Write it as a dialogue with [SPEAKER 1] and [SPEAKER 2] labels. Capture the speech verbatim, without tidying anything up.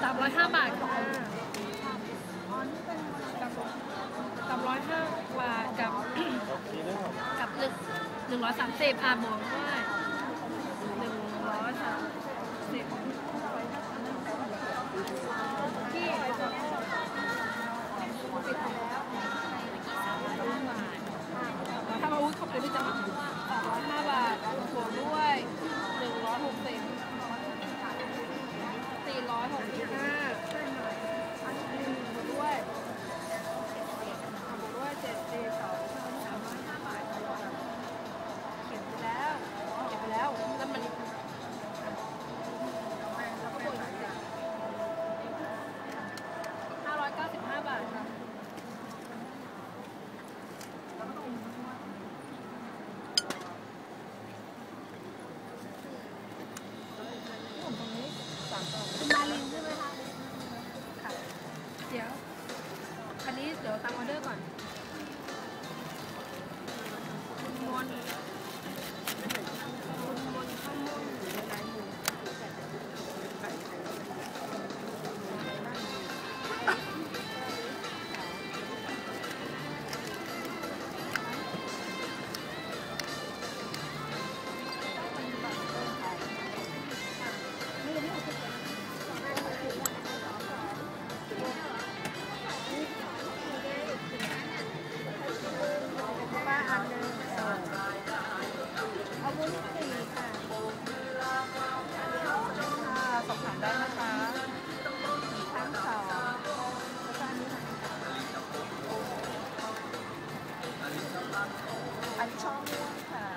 [SPEAKER 1] สามร้อยห้าบาทค่ะสามร้อยห้าบาทกับกับหนึ่งหนึ่งร้อยสามสิบอ่ะบวกด้วยหนึ่งร้อยสามสิบที่ถ้ามาอุ้ยขอบคุณที่จะมา